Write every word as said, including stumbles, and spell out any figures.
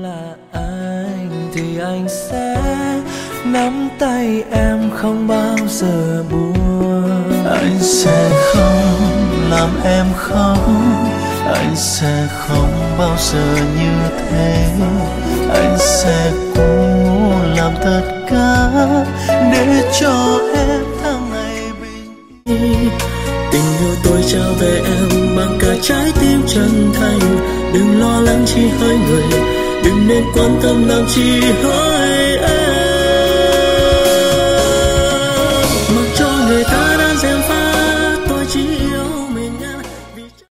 là anh thì anh sẽ nắm tay em không bao giờ buông. Anh sẽ không làm em khóc, anh sẽ không bao giờ như thế. Anh sẽ cố làm tất cả để cho em tháng ngày bình yên. Tình yêu tôi trao về em bằng cả trái tim chân thành. Đừng lo lắng chỉ hơi người, đừng nên quan tâm làm chi hơi